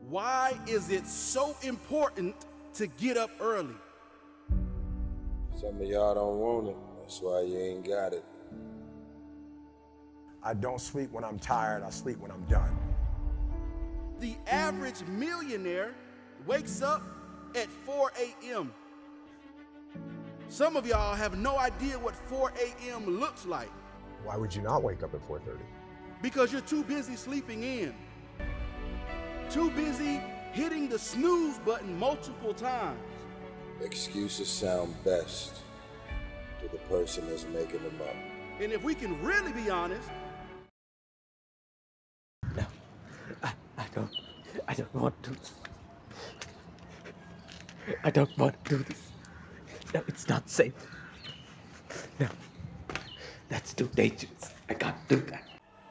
Why is it so important to get up early? Some of y'all don't want it. That's why you ain't got it. I don't sleep when I'm tired. I sleep when I'm done. The average millionaire wakes up at 4 a.m. Some of y'all have no idea what 4 a.m. looks like. Why would you not wake up at 4:30? Because you're too busy sleeping in. Too busy hitting the snooze button multiple times. Excuses sound best to the person that's making them up. And if we can really be honest, No, I don't want to. I don't want to do this. No, it's not safe. No, that's too dangerous. I can't do that.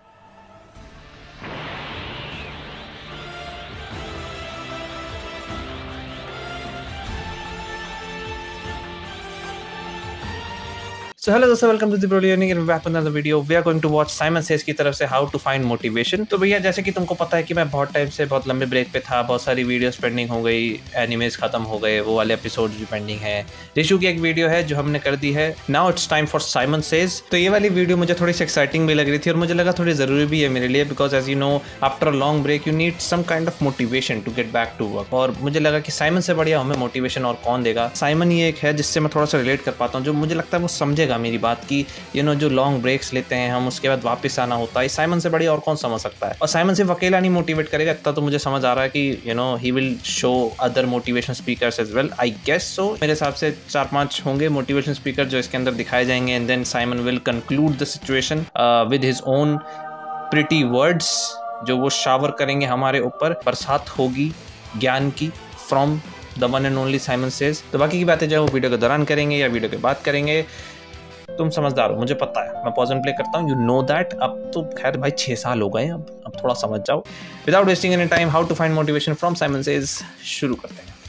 So hello दोस्तों, welcome to the bro learning and back with another video. We are going to watch Simon says की तरफ से how to find motivation. तो भैया जैसे कि तुमको पता है कि मैं बहुत टाइम से बहुत लंबे ब्रेक पे था, बहुत सारी वीडियोस पेंडिंग हो गई, एनिमेज खत्म हो गए, वो वाले एपिसोड्स भी पेंडिंग है। रिशु की एक वीडियो है जो हमने कर दी है। Now it's time for Simon says. तो ये वाली वीडियो मुझे थोड़ी सी एक्साइटिंग भी लग रही थी और मुझे लगा थोड़ी ज़रूरी भी है मेरे लिए, because as you know after a long break you need some kind of motivation to get back to work. और मुझे लगा कि साइमन से बढ़िया हमें मोटिवेशन और कौन देगा। साइमन ही एक है जिससे मैं थोड़ा सा रिलेट कर पाता हूँ, जो मुझे लगता है वो समझेगा मेरी बात की जो लॉन्ग ब्रेक्स लेते हैं हम, उसके बाद वापस आना होता है। साइमन से बढ़िया और कौन समझ सकता है। और साइमन सिर्फ अकेला नहीं मोटिवेट करेगा, इतना तो मुझे समझ आ रहा है कि he will show other motivation speakers as well, I guess so. मेरे हिसाब से 4-5 होंगे मोटिवेशन स्पीकर जो इसके अंदर दिखाए जाएंगे, and then Simon will conclude the situation with his own pretty words, जो वो शावर करेंगे हमारे ऊपर। बरसात होगी ज्ञान की from the one and only Simon says. तो बाकी की बातें जो वो वीडियो के दौरान करेंगे या वीडियो के बाद करेंगे। तुम समझदार हो, मुझे पता है। मैं पॉज एंड प्ले करता हूँ, यू नो दैट। अब तो खैर भाई 6 साल हो गए, अब थोड़ा समझ जाओ। Without wasting any time, how to find motivation from Simon says शुरू करते हैं।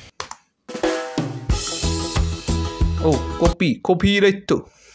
ओह कॉपीराइट,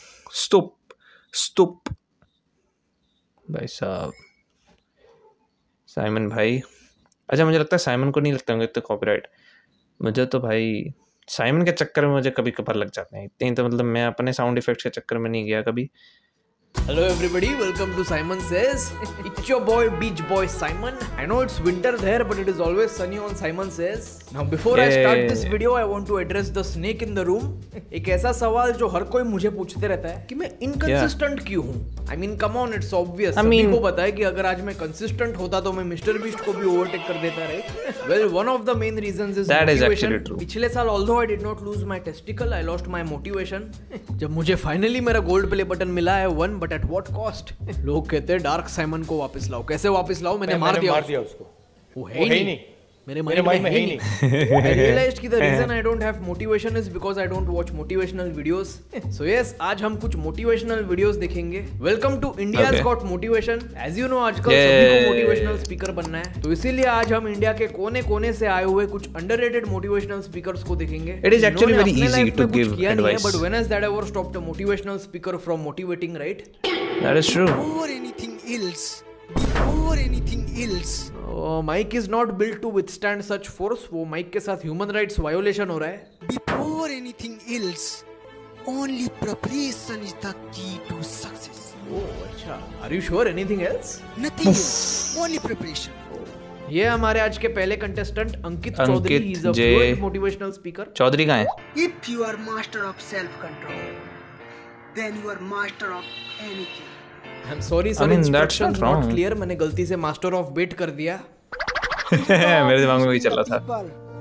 स्टॉप भाई साहब, साइमन भाई। अच्छा मुझे लगता है साइमन को नहीं लगता होंगे इतना कॉपीराइट, मुझे तो भाई साइमन के चक्कर में मुझे कभी कभार लग जाते हैं इतने। तो मतलब मैं अपने साउंड इफेक्ट्स के चक्कर में नहीं गया कभी। Hello everybody, welcome to Simon Says. It's your boy Beach Boy Simon. I know it's winter there, but it is always sunny on Simon Says. Now before I start this video, I want to address the snake in the room. एक ऐसा सवाल जो हर कोई मुझे पूछते रहता है कि मैं inconsistent क्यों हूँ। I mean, come on, it's obvious. सभी को पता है कि अगर आज मैं consistent होता तो मैं मिस्टर बीस्ट को भी overtake कर देता रहे। Well, one of the main reasons is that motivation. is actually true. पिछले साल although I did not lose my testicle, I lost my motivation. जब मुझे finally मेरा gold play button मिला है 1, but at what cost? लोग कहते हैं डार्क साइमन को वापस लाओ। कैसे वापस लाओ? मैंने मार दिया उसको। वो है ही नहीं। मेरे माइंड में है ही नहीं। I realized कि the reason I don't have motivation is because I don't watch motivational videos. So yes, आज हम कुछ motivational videos देखेंगे। Welcome to India's Got Motivation. As you know, आजकल सभी को motivational speaker बनना है, तो इसीलिए आज हम इंडिया के कोने-कोने से आए हुए कुछ underrated motivational speakers को देखेंगे। It is actually very easy to give advice. But when has that ever stopped a motivational speaker from motivating, right? That is true. Before anything else. Mic is not built to withstand such force. वो mic के साथ human rights violation हो रहा है। Before anything else, only preparation is the key to success. Oh अच्छा, are you sure? Anything else? Nothing else, only preparation. ये हमारे आज के पहले contestant Ankit Chaudhary, he is a fluent motivational speaker. Chaudhary कहाँ है? If you are master of self-control, then you are master of anything. I'm sorry sir, instructions not clear. मैंने गलती से मास्टर ऑफ बेट कर दिया। मेरे दिमाग में वही चल रहा था।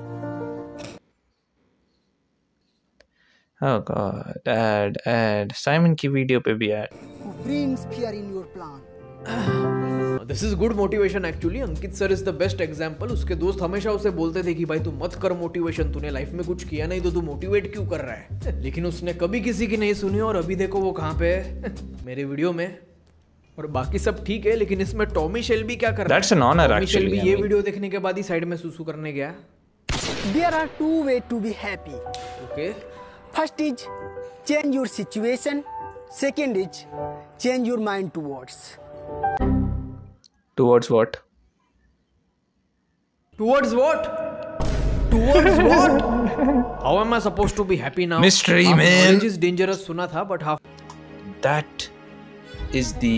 Oh God, ad. साइमन की वीडियो पे भी ad. Who brings fear in your plan? This is good motivation actually. Ankit sir is the best example. उसके दोस्त हमेशा उसे बोलते थे कि भाई तू मत कर मोटिवेशन, तूने लाइफ में कुछ किया नहीं तो तू मोटिवेट क्यों कर रहा है। लेकिन उसने कभी किसी की नहीं सुनी और अभी देखो वो कहाँ पे है, मेरे वीडियो में। और बाकी सब ठीक है, लेकिन इसमें टॉमी शेल्बी क्या कर रहा है? That's an honor Tommy actually. Shelby ये वीडियो देखने के बाद ही साइड में सुसु करने गया। There are 2 ways to be happy. Okay. First is change your situation. Second is change your mind towards. Towards what? Towards what? Towards what? How am I supposed to be happy now? Mystery, half man. Knowledge is dangerous सुना था, but half. That is the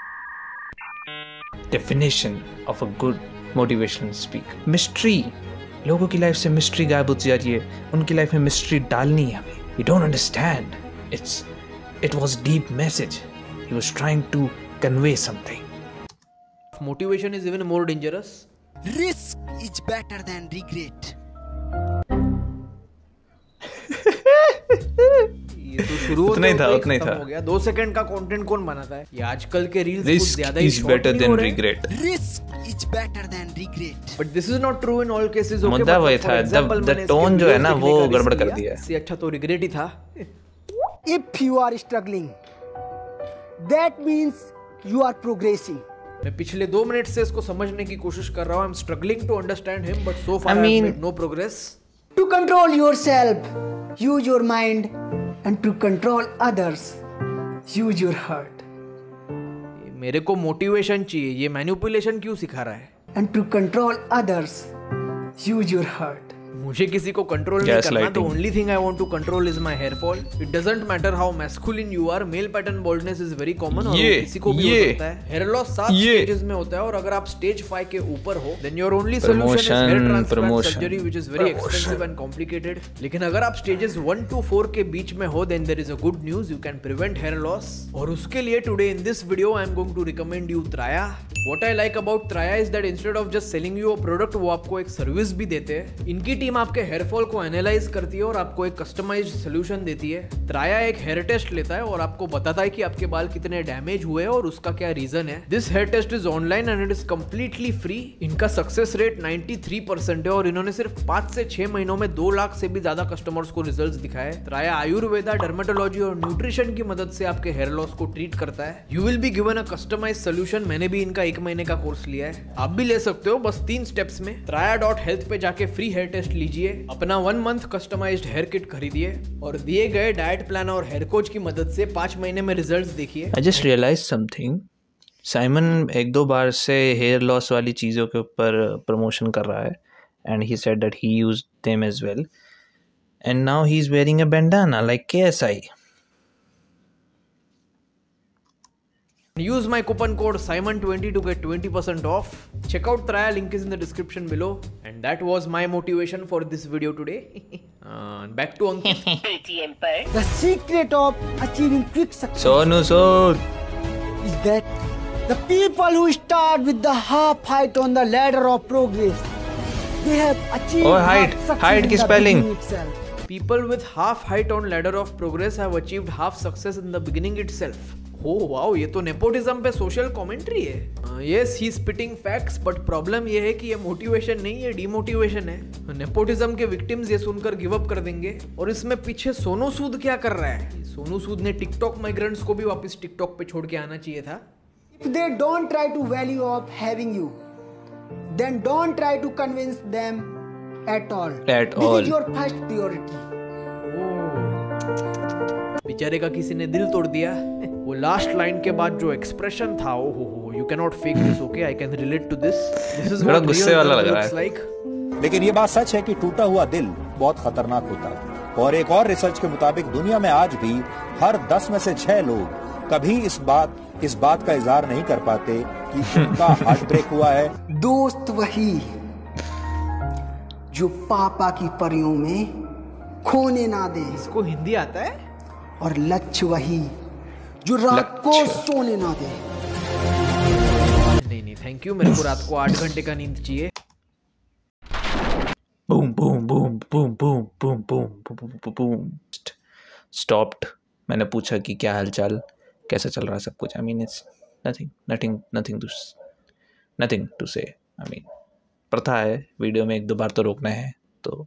definition of a good motivational speaker. Mystery. लोगों की life से mystery गायब होती जा रही है, उनकी लाइफ में मिस्ट्री डालनी है हमें. You don't understand. It was deep message. He was trying to convey something. Motivation is even more dangerous. Risk is better than regret. ये तो शुरू उतना ही था, होते उतना ही खत्म था. हो गया. 2 सेकंड का कंटेंट कौन बनाता है? ये आजकल के रील्स कुछ Risk ज्यादा ही is short better नहीं हो than रहे. regret. Risk is better than regret. But this is not true in all cases. Okay, मुद्दा but वही for था. example, The मैंने इसके tone जो है ना, videos वो देखने का गड़बड़ risk कर लिया. दिया है. इससे अच्छा तो रिग्रेट ही था. If you are struggling, that means you are progressing. मैं पिछले 2 मिनट से इसको समझने की कोशिश कर रहा हूँ. I'm struggling to understand him, but so far I I mean- have made no progress. To control yourself, use your mind, and to control others, use your heart. मेरे को मोटिवेशन चाहिए. ये मैनिपुलेशन क्यों सिखा रहा है? And to control others, use your heart. मुझे किसी को कंट्रोल नहीं करना. The only thing I want to control is my hair fall. It doesn't matter how masculine you are. Male pattern baldness is very common और वो किसी को भी हो सकता है. Hair loss 7 stages में होता है और अगर आप stage 5 के ऊपर हो, then your only solution is hair transplant surgery, which is very expensive and complicated. लेकिन अगर आप stages 1 to 4 के बीच में हो, then there is a good news. You can prevent hair loss. और उसके लिए today in this video I am going to recommend you Traya. What I like about Traya is that instead of just selling you a product, वो आपको एक service भी देते हैं. इनकी टीम आपके हेयर फॉल को एनालाइज करती है और आपको एक कस्टमाइज्ड सॉल्यूशन देती है. Traya एक हेयर टेस्ट लेता है और आपको बताता है कि आपके बाल कितने डैमेज हुए और उसका क्या रीजन है. This hair test is online and it is completely free. इनका सक्सेस रेट 93% है और इन्होंने सिर्फ 5 से 6 महीनों में 2 लाख से भी ज्यादा कस्टमर्स को रिजल्ट्स दिखाए. Traya आयुर्वेदा, डर्मेटोलॉजी और न्यूट्रिशन की मदद से आपके हेयर लॉस को ट्रीट करता है. You will be given a customized solution. मैंने भी इनका 1 महीने का कोर्स लिया है. आप भी ले सकते हो, बस 3 स्टेप्स में. Traya.health पे जाके फ्री हेयर टेस्ट लीजिए, अपना 1 मंथ कस्टमाइज्ड हेयर किट खरीदिए और दिए गए डाइट प्लान और हेयर कोच की मदद से 5 महीने में रिजल्ट्स देखिए. I just realized something. Simon 1-2 बार से हेयर लॉस वाली चीज़ों के ऊपर प्रमोशन कर रहा है and he said that he used them as well and now he's wearing a bandana like KSI. Use my coupon code Simon20 to get 20% off. Check out Traya, link is in the description below. And that was my motivation for this video today. Back to Ankit. The secret of achieving quick success Sonu Sood. is that the people who start with the half height on the ladder of progress, they have achieved Oh, half height. success Height in की the spelling. beginning itself. People with half height on ladder of progress have achieved half success in the beginning itself. Oh wow, ये तो nepotism पे social commentary है. Yes, he spitting facts, but problem ये है कि ये motivation नहीं, ये डिमोटिवेशन है. नेपोटिज्म के विक्टिम्स ये सुनकर गिव अप कर देंगे. और इसमें पीछे सोनू सूद क्या कर रहा है? सोनू सूद ने टिकटॉक माइग्रेंट्स को भी वापस टिकटॉक पे छोड़ के आना चाहिए था. If they don't try to value of having you, then don't try to convince them at all. At This all. is your first priority. बेचारे का किसी ने दिल तोड़ दिया. वो लास्ट लाइन के बाद जो एक्सप्रेशन था, ओ हो, you can not fake this. Okay, I can relate to this. This is बड़ा गुस्से वाला लग रहा है. लाइक. लेकिन ये बात सच है कि टूटा हुआ दिल बहुत खतरनाक होता है और एक और रिसर्च के मुताबिक दुनिया में आज भी हर 10 में से 6 लोग कभी इस बात का इजहार नहीं कर पाते कि उनका हार्ट ब्रेक हुआ है. दोस्त वही जो पापा की परियों में खोने ना दे, इसको हिंदी आता है. और लक्ष्य वही जो रात को सोने ना दे. नहीं, थैंक यू. मेरे को रात को 8 घंटे का नींद चाहिए. Boom, boom, boom, boom, boom, boom, boom, boom, boom, boom. Stopped. मैंने पूछा कि क्या हालचाल, कैसा चल रहा है सब कुछ. I mean, it's nothing to say. I mean, प्रथा है वीडियो में 1-2 बार तो रोकना है तो.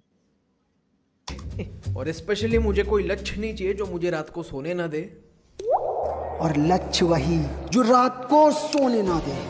और स्पेशली मुझे कोई लक्ष्य नहीं चाहिए जो मुझे रात को सोने ना दे. और लक्ष्य वही जो रात को सोने ना दे.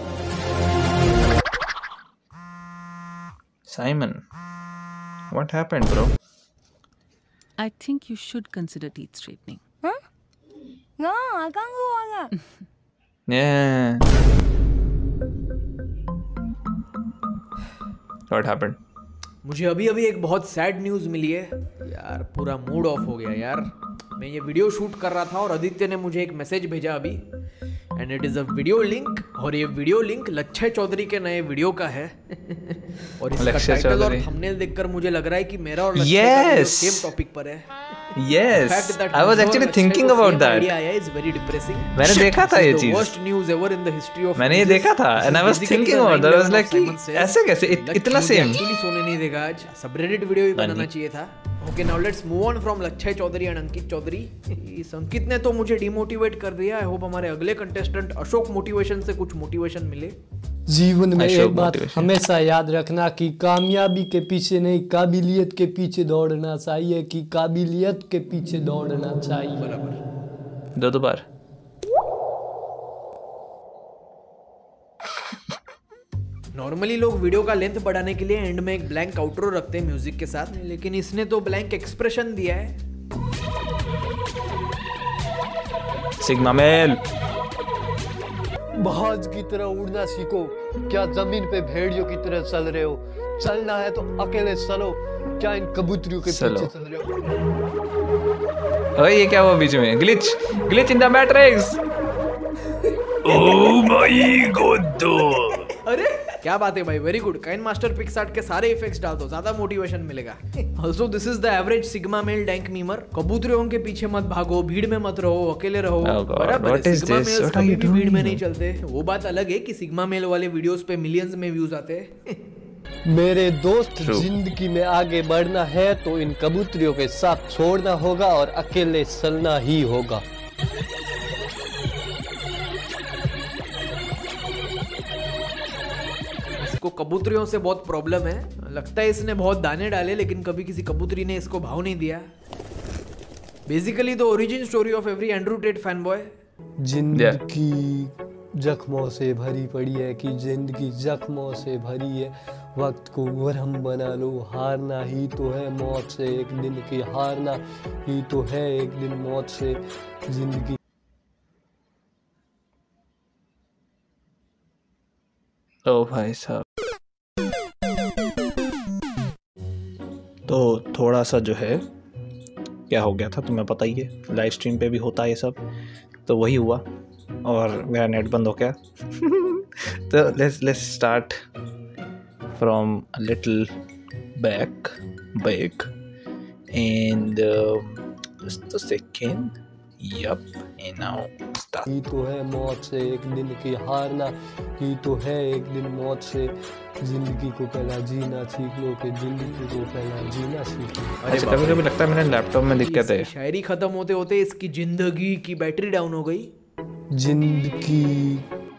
Simon, what happened, bro? I think you should consider teeth straightening. No, I can't go on that. Yeah. What happened? मुझे अभी एक बहुत सैड न्यूज़ मिली है यार, पूरा मूड ऑफ हो गया यार। मैं ये वीडियो शूट कर रहा था और आदित्य ने मुझे एक मैसेज भेजा अभी, and it is a video link, और ये वीडियो लिंक लच्छे चौधरी के नए वीडियो का है। और इसका टाइटल और थंबनेल देखकर मुझे लग रहा है कि मेरा और लच्छे सेम टॉपिक पर है। Yes, I was actually thinking about that. मैंने देखा था ये चीज। Worst news ever in the history of मैंने ये देखा था, and I was thinking about that. I was like, ऐसे कैसे इतना सेम? Actually सोने नहीं देगा आज। सबरेडिट वीडियो भी बनाना चाहिए था। Okay, now let's move on from लच्छे Chaudhary and अंकित चौधरी। इस अंकित ने तो मुझे डिमोटिवेट कर दिया। I hope हमारे अगले कंटेस्टेंट अशोक मोटिवेशन से कुछ मोटिवेशन मिले। जीवन में एक बात हमेशा याद रखना कि कामयाबी के पीछे नहीं, काबिलियत के पीछे दौड़ना चाहिए, कि काबिलियत के पीछे दौड़ना चाहिए। बराबर। दो बार। नॉर्मली लोग वीडियो का लेंथ बढ़ाने के लिए एंड में एक ब्लैंक आउटरो रखते हैं म्यूजिक के साथ, लेकिन इसने तो ब्लैंक एक्सप्रेशन दिया है। Sigma male. जहाज की तरह उड़ना सीखो, क्या जमीन पे भेड़ियों की तरह चल रहे हो? चलना है तो अकेले चलो, क्या इन कबूतरियों के पीछे चल रहे हो? ओए ये क्या हुआ बीच में? Glitch in the matrix. Oh my god. अरे क्या बात है भाई, very good. KineMaster PicsArt के सारे इफेक्ट्स डाल दो, ज्यादा मोटिवेशन मिलेगा। Also this is the average sigma male dank memer. कबूतरों के पीछे मत भागो, भीड़ में मत रहो, अकेले रहो। बराबर है, सिग्मा मेल्स कभी भी भीड़ में नहीं चलते। वो बात अलग है कि सिग्मा मेल वाले वीडियोस पे मिलियंस में व्यूज आते हैं। मेरे दोस्त, जिंदगी में आगे बढ़ना है तो इन कबूतरियों के साथ छोड़ना होगा और अकेले चलना ही होगा। इसको कबूतरियों से बहुत प्रॉब्लम है, लगता है इसने बहुत दाने डाले लेकिन कभी किसी कबूतरी ने इसको भाव नहीं दिया। Basically the origin story of every Andrew Tate fan boy. जिंदगी जख्मों से भरी पड़ी है, कि जिंदगी जख्मों से भरी है, वक्त को मरहम बना लो, हारना ही तो है मौत से एक दिन की, हारना ही तो है एक दिन मौत से जिंदगी। ओ भाई साहब, तो थोड़ा सा जो है क्या हो गया था तुम्हें पता ही है, लाइव स्ट्रीम पे भी होता है ये सब, तो वही हुआ और मेरा नेट बंद हो गया। तो let's start from a little back and just a second. Yup, and now start. ही तो है मौत से एक दिन की, हारना ही तो है एक दिन मौत से जिंदगी को पहला जीना सीख लो, कि जिंदगी को पहला जीना सीख लो। अच्छा, कभी लगता है मेरे लैपटॉप में दिक्कत है। शायरी खत्म होते होते इसकी जिंदगी की बैटरी डाउन हो गई। जिंदगी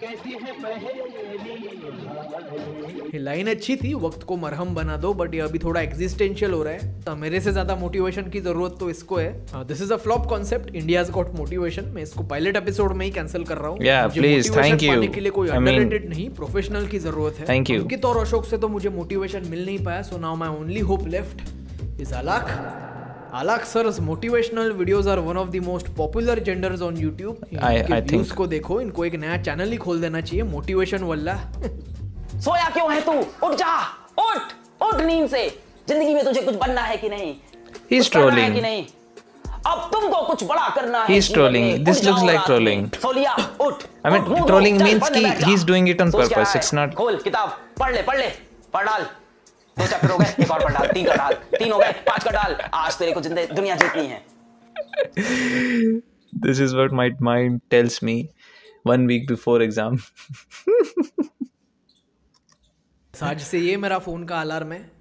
लाइन अच्छी थी, वक्त को मरहम बना दो, बट ये अभी थोड़ा एग्जिस्टेंशियल हो रहा है। तो मेरे से ज्यादा मोटिवेशन की जरूरत तो इसको है। This is a flop concept, India's got motivation. मैं इसको पायलट एपिसोड में ही कैंसिल कर रहा हूँ। Please, thank you. पाने के लिए कोई अंडररेटेड नहीं, प्रोफेशनल की जरूरत है। Thank you. अंकित और अशोक से तो मुझे मोटिवेशन मिल नहीं पाया, so now my only hope left is Alak sir's motivational videos are one of the most popular genders on YouTube. I think को देखो, इनको एक नया चैनल ही खोल देना चाहिए, मोटिवेशन वाला। सोया क्यों है तू? उठ जा, उठ नींद से। जिंदगी में तुझे कुछ बनना है कि नहीं? He's trolling. कि नहीं? अब तुमको कुछ बड़ा करना है। He's trolling. This looks like trolling. सोलिया, उठ। I mean, trolling means कि he's doing it on purpose. It's not. खोल किताब, पढ़ ले, पढ़ डाल। 2 चैप्टर हो गए, एक और पढ़ डाल, 3 का डाल, 3 हो गए, 5 का डाल। आज तेरे को दुनिया जीतनी है। This is what my mind tells me 1 week before exam. आज से ये मेरा फोन का अलार्म है।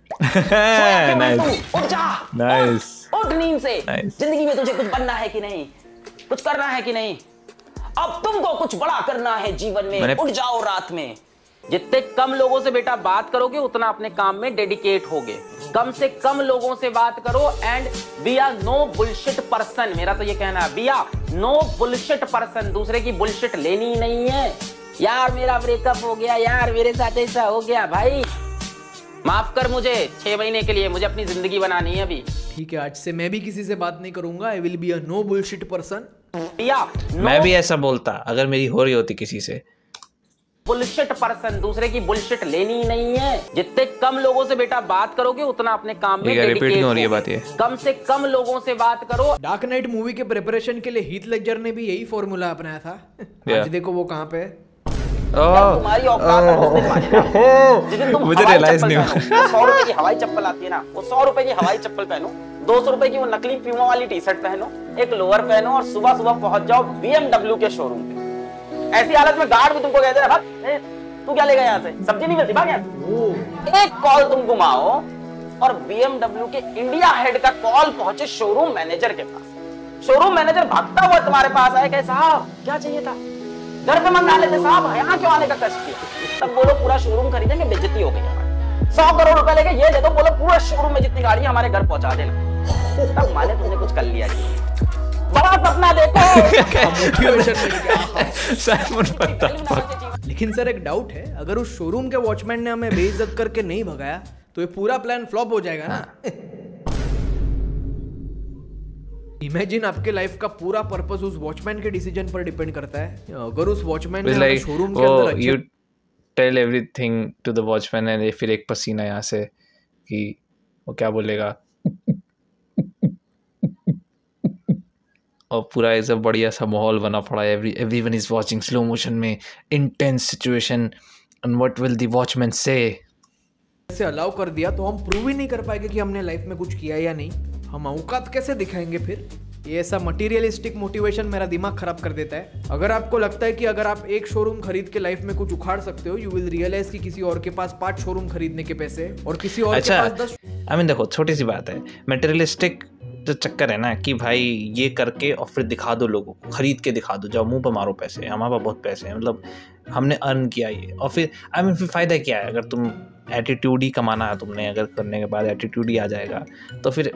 Nice. उठ नींद से। जिंदगी में तुझे कुछ बनना है कि नहीं? कुछ करना है कि नहीं? अब तुमको कुछ बड़ा करना है जीवन में। उठ जाओ रात में। जितने कम लोगों से बेटा बात करोगे उतना अपने काम में डेडिकेट होगे। कम से कम लोगों से बात करो and be a no bullshit person. मेरा तो ये कहना है, be a no bullshit person. दूसरे की बुलशिट लेनी नहीं है। यार मेरा ब्रेकअप हो गया, यार मेरे साथ ऐसा हो गया, भाई माफ कर मुझे 6 महीने के लिए, मुझे अपनी जिंदगी बनानी है अभी। ठीक है, आज से मैं भी किसी से बात नहीं करूंगा। I will be a no bullshit person. मैं भी ऐसा बोलता अगर मेरी हो रही होती किसी से। बुलशिट पर्सन, दूसरे की बुलशिट लेनी ही नहीं है। जितने कम लोगों से बेटा बात करोगे उतना अपने काम में रिपीट हो रही है बात ये। कम से कम लोगों से बात करो। डार्क नाइट मूवी के प्रिपरेशन के लिए हीथ लेडजर ने भी यही फॉर्मूला अपनाया था। आज देखो वो कहाँ पे। तुम्हारी औकात है जिस दिन तुम मुझे रियलाइज नहीं हुआ। 100 रुपए की हवाई चप्पल आती है ना, वो 100 रुपए की हवाई चप्पल पहनो, 200 रुपए की वो नकली प्यूमा वाली टी शर्ट पहनो, एक लोअर पहनो और सुबह सुबह पहुंच जाओ BMW के शोरूम पे। ऐसी हालत में गार्ड भी तुमको कहते हैं तू क्या लेगा यहाँ से, सब्जी नहीं मिलती भाग यहाँ। एक कॉल तुम घुमाओ और BMW के इंडिया हेड का कॉल पहुंचे शोरूम मैनेजर के पास। शोरूम मैनेजर भागता हुआ तुम्हारे पास आए, कहे साहब क्या चाहिए था, घर पे मंगा लेते साहब, यहाँ क्यों आने का कष्ट किया। तब बोलो पूरा शोरूम खरीदेंगे, बेइज्जती हो गई हमारी। 100 करोड़ रुपए लेके ये दे दो, बोलो पूरा शोरूम में जितनी गाड़ी हमारे घर पहुंचा देना। तब माने तुमने कुछ कर लिया जी। बड़ा सपना देखो। लेकिन सर एक डाउट है, अगर उस शोरूम के वॉचमैन ने हमें बेइज्जत करके नहीं भगाया तो ये पूरा प्लान फ्लॉप हो जाएगा ना। इमेजिन आपके लाइफ का पूरा पर्पस उस वॉचमैन के डिसीजन पर डिपेंड करता है। अगर उस वॉचमैन ने शोरूम के अंदर you tell everything to the watchman and फिर एक पसीना यहाँ से कि वो क्या बोलेगा और पूरा ऐसा बढ़िया सा माहौल बना पड़ा है। Everyone is watching slow motion में, intense situation, and what will the watchman say. ऐसे अलाउ कर दिया तो हम प्रूव ही नहीं कर पाएंगे कि हमने लाइफ में कुछ किया या नहीं। हम औकात कैसे दिखाएंगे फिर। ये ऐसा मटीरियलिस्टिक मोटिवेशन मेरा दिमाग खराब कर देता है। अगर आपको लगता है कि अगर आप एक शोरूम खरीद के लाइफ में कुछ उखाड़ सकते हो, यू विल रियलाइज कि किसी और के पास 5 शोरूम खरीदने के पैसे और किसी और के पास 10। आई मीन देखो छोटी सी बात है, मटेरियलिस्टिक जो चक्कर है ना कि भाई ये करके और फिर दिखा दो लोगों को, खरीद के दिखा दो, जाओ मुंह पर मारो पैसे, हमारे पास बहुत पैसे हैं, मतलब हमने अर्न किया ये। और फिर आई मीन फिर फ़ायदा क्या है अगर तुम एटीट्यूड ही कमाना है तुमने, अगर करने के बाद एटीट्यूड ही आ जाएगा तो फिर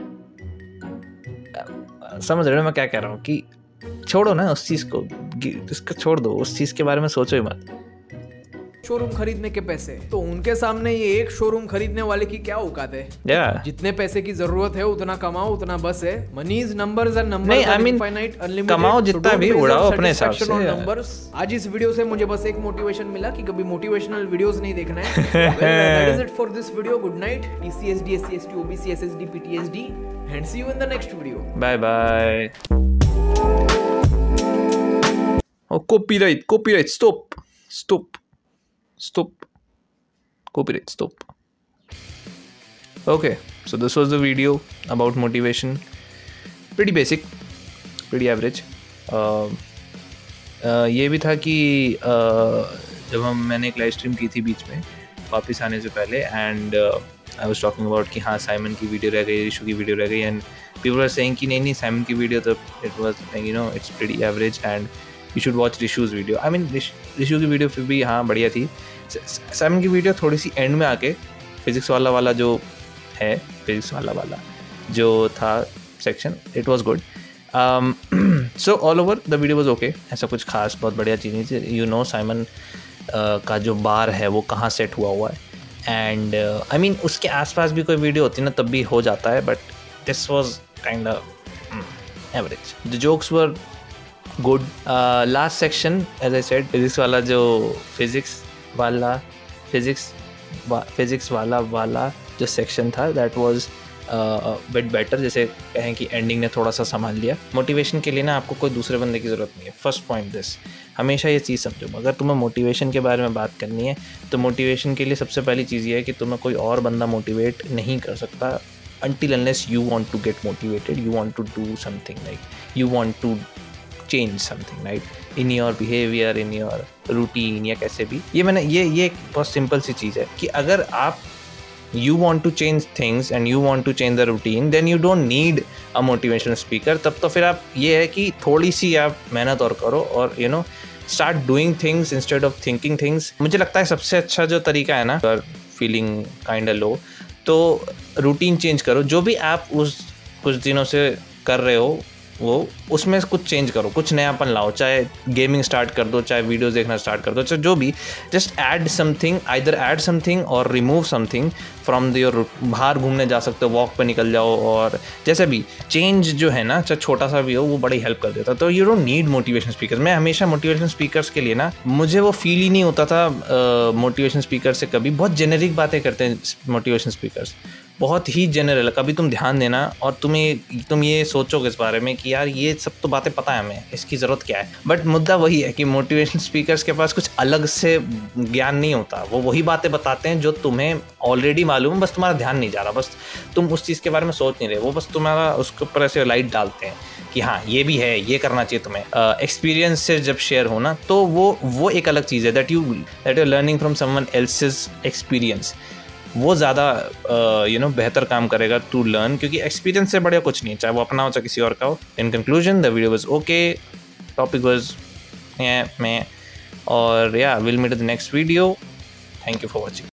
समझ रहे हो मैं क्या कह रहा हूँ कि छोड़ो ना उस चीज़ को, इसको छोड़ दो, उस चीज़ के बारे में सोचो ही मत। शोरूम खरीदने के पैसे तो उनके सामने ये एक शोरूम खरीदने वाले की क्या औकात है। जितने पैसे की जरूरत है उतना कमाओ, उतना बस है। Money is numbers and numbers नहीं, I mean, कमाओ जितना भी, उड़ाओ अपने हिसाब से नंबर्स। आज इस वीडियो से मुझे बस एक मोटिवेशन मिला कि कभी मोटिवेशनल वीडियोस नहीं देखना है। That is it for this video. Good night. TCSD SC ST OBC SSD PTSD and see you in the next video. Bye bye. Oh, copyright, stop, copyright, stop. Okay, so this was the video about motivation. Pretty basic, pretty average. ये भी था कि जब मैंने एक live stream की थी बीच में वापस आने से पहले, and I was talking about कि हाँ साइमन की वीडियो रह गई, ऋषु की वीडियो रह गई, एंड पीपल आर सेइंग कि नहीं साइमन की वीडियो तो it was it's pretty average and you should watch Rishu's video. I mean Rishu की वीडियो फिर भी हाँ बढ़िया थी। साइमन की वीडियो थोड़ी सी एंड में आके फिजिक्स वाला जो है, फिजिक्स वाला जो था section, it was good. So all over the video was okay, ऐसा कुछ खास बहुत बढ़िया चीज़ नहीं थी। साइमन का जो बार है वो कहाँ सेट हुआ है, एंड आई मीन उसके आसपास भी कोई वीडियो होती है ना तब भी हो जाता है, but this was kind of average. The jokes were good. Last section as I said, physics वाला जो फिजिक्स वाला जो सेक्शन था दैट वाज बिट बेटर। जैसे कहें कि एंडिंग ने थोड़ा सा संभाल लिया। मोटिवेशन के लिए ना आपको कोई दूसरे बंदे की ज़रूरत नहीं है। फर्स्ट पॉइंट दिस, हमेशा ये चीज़ समझो, अगर तुम्हें मोटिवेशन के बारे में बात करनी है तो मोटिवेशन के लिए सबसे पहली चीज़ ये है कि तुम्हें कोई और बंदा मोटिवेट नहीं कर सकता until unless you want to get motivated, you want to do something, like you want to change something, right, in your behavior, in your routine या कैसे भी। ये एक बहुत सिंपल सी चीज़ है कि अगर आप you want to change things and you want to change the routine, then you don't need a motivational speaker। तब तो फिर आप ये है कि थोड़ी सी आप मेहनत और करो और start doing things instead of thinking things। मुझे लगता है सबसे अच्छा जो तरीका है ना, feeling kind of low, तो रूटीन चेंज करो। जो भी आप उस कुछ दिनों से कर रहे हो वो उसमें कुछ चेंज करो, कुछ नयापन लाओ, चाहे गेमिंग स्टार्ट कर दो, चाहे वीडियोस देखना स्टार्ट कर दो, चाहे जो भी, just add something, either add something और रिमूव समथिंग फ्रॉम योर। बाहर घूमने जा सकते हो, वॉक पे निकल जाओ, और जैसे भी चेंज जो है ना, चाहे छोटा सा भी हो, वो बड़ी हेल्प कर देता है। तो you don't need motivation speakers. मैं हमेशा मोटिवेशन स्पीकर्स के लिए ना, मुझे वो फील ही नहीं होता था मोटिवेशन स्पीकर से कभी। बहुत जेनेरिक बातें करते हैं मोटिवेशन स्पीकर्स, बहुत ही जनरल। कभी तुम ध्यान देना और तुम ये सोचोगे इस बारे में कि यार ये सब तो बातें पता है हमें, इसकी ज़रूरत क्या है। बट मुद्दा वही है कि मोटिवेशन स्पीकर्स के पास कुछ अलग से ज्ञान नहीं होता। वो वही बातें बताते हैं जो तुम्हें ऑलरेडी मालूम है, बस तुम्हारा ध्यान नहीं जा रहा, बस तुम उस चीज़ के बारे में सोच नहीं रहे। वो बस तुम्हारा उसके ऊपर ऐसे लाइट डालते हैं कि हाँ ये भी है, ये करना चाहिए तुम्हें। एक्सपीरियंस से जब शेयर हो ना, तो वो एक अलग चीज़ है, that you learning from someone else's experience. वो ज़्यादा बेहतर काम करेगा टू लर्न, क्योंकि एक्सपीरियंस से बढ़िया कुछ नहीं, चाहे वो अपना हो चाहे किसी और का हो। In conclusion, the video was okay, topic was मैं और या will meet the next video. Thank you for watching.